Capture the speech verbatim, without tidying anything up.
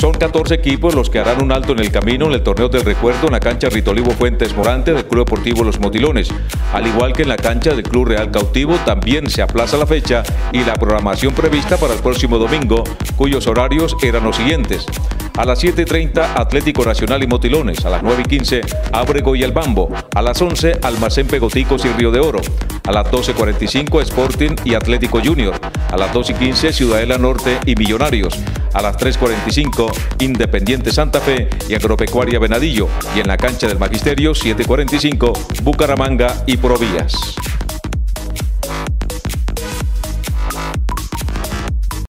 Son catorce equipos los que harán un alto en el camino en el torneo del recuerdo en la cancha Rito Olivo Fuentes Morante del Club Deportivo Los Motilones. Al igual que en la cancha del Club Real Cautivo, también se aplaza la fecha y la programación prevista para el próximo domingo, cuyos horarios eran los siguientes. A las siete y treinta, Atlético Nacional y Motilones. A las nueve y quince, Ábrego y El Bambo. A las once, Almacén Pegoticos y Río de Oro. A las doce y cuarenta y cinco, Sporting y Atlético Junior. A las dos y quince, Ciudadela Norte y Millonarios. A las tres y cuarenta y cinco, Independiente Santa Fe y Agropecuaria Venadillo. Y en la cancha del Magisterio, siete y cuarenta y cinco, Bucaramanga y Provías.